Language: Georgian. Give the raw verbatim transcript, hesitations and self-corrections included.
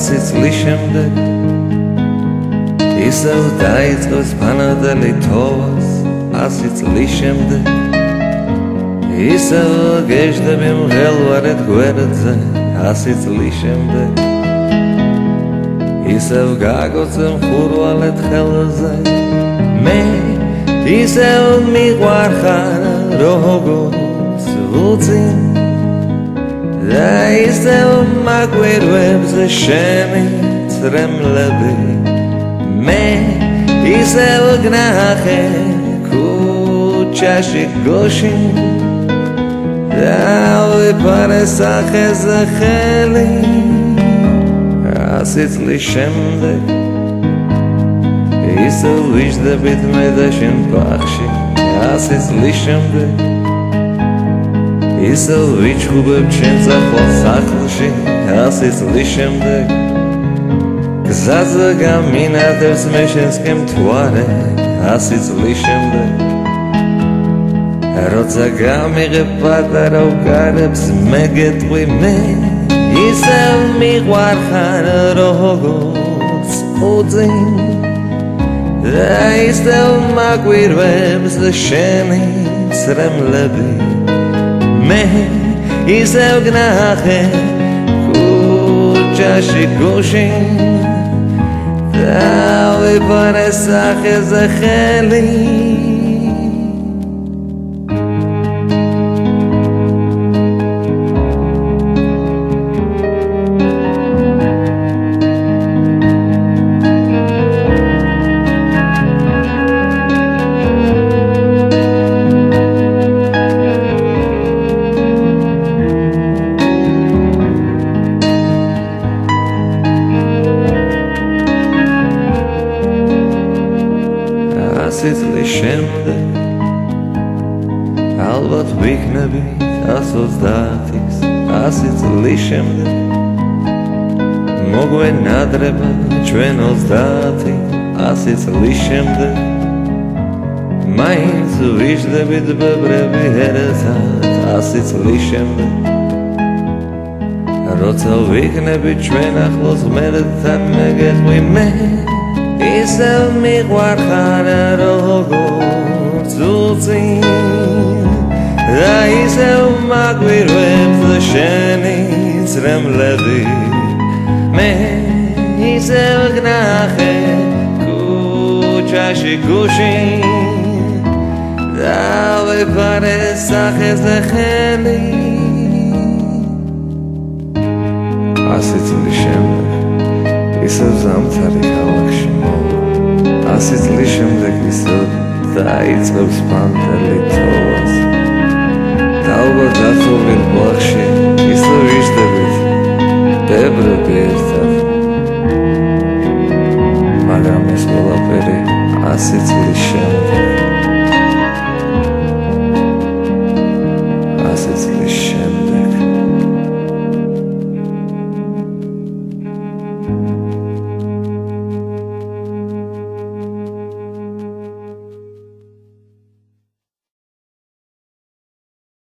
ასი წლის შემდეგ ისევ დაიწყოს ფანადელი თოვას ასი წლის შემდეგ ისევ გეждები მღელვარეთ გვერდზე ასი წლის შემდეგ ისევ გაგოცე მხურვალეთ ხელზე მე ისევ მიყვარხარ როგორც უწინ და ისევ მაგვირვებს შენი წრემლები მე ისევ გნახე ქუჩაში გოში და ვიპარე სახეზე ხელი ასი წლის შემდეგ ისევ ვიждებით მე და შენ ბაღში ასი წლის შემდეგ ისევ ვიჩხუბებ ჩემს ახლო სახლში ასი წლის შემდეგ გზაზე გამინადებს მე შენსკენ მთვარე ასი წლის შემდეგ როცა გამიღებ პატარა უკარებს მე გეტყვი მე ისევ მიყვარხარ როგორც უწინ და ისევ მაგვირვებს შენი წრემლები მე ისევ გნახე ქუჩაში გოში და ვიპარე სახეზე ხელი ასი წლის შემდეგ ალბათ ვიქნებით ას ოცდაათის ასი წლის შემდეგ მოგვენადრება ჩვენ ოცდაათი ასი წლის შემდეგ მაინც ვიждებით ბებრები ერთად ასი წლის შემდეგ როცა ვიქნებით ჩვენ ახლოს ღმერთთან მე გეტყვი მე ისევ მიყვარხარ როგორც უწინ და ისევ მაგვირვებს შენი წრემლები მე ისევ გნახე ქუჩაში გოში და ვიპარე სახეზე ხელი ასი წლის შემდეგ ისევ ზამთარი ქალაქში ასი წლის შემდეგ ისევ დაიწყებს ფანტელი თოვას და ალბათ დათოვილ ბაღში ისევ ვიждებით ბებრები ერთად მაგრამ ეს ყველაფერი ასი წლის შემდეგ ასი წლის შემდეგ